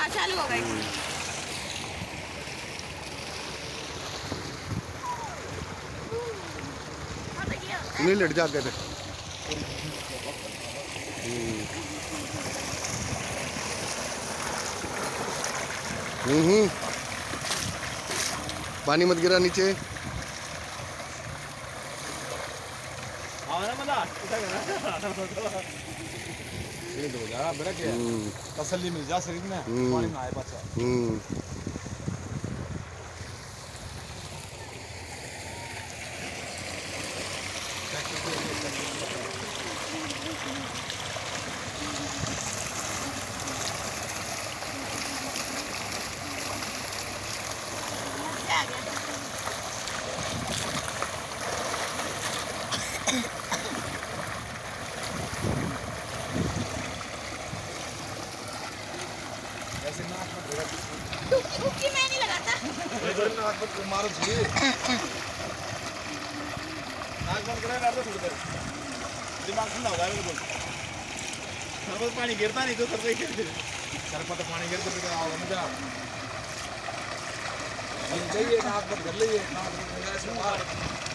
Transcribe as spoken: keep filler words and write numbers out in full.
हाँ चालू हो गई। नहीं लेट जा गए थे। हम्म पानी मत गिरा नीचे। ये दो जा बड़ा क्या तसल्ली मिल जा शरीर में पानी ना आए पाछा। हम्म ऐसे नाक में गिरा तुक्की मैं नहीं लगाता। इधर नाक पर मारो जी नाक बंद करा कर दो थोड़ी देर दिमाग ठंडा हो जाएगा बिल्कुल। सर पर पानी गिरता नहीं तो सर पे सर पर तो पानी गिरता फिर आओ मजा ये नाक बंद कर लीजिए नाक बंद कर लीजिए।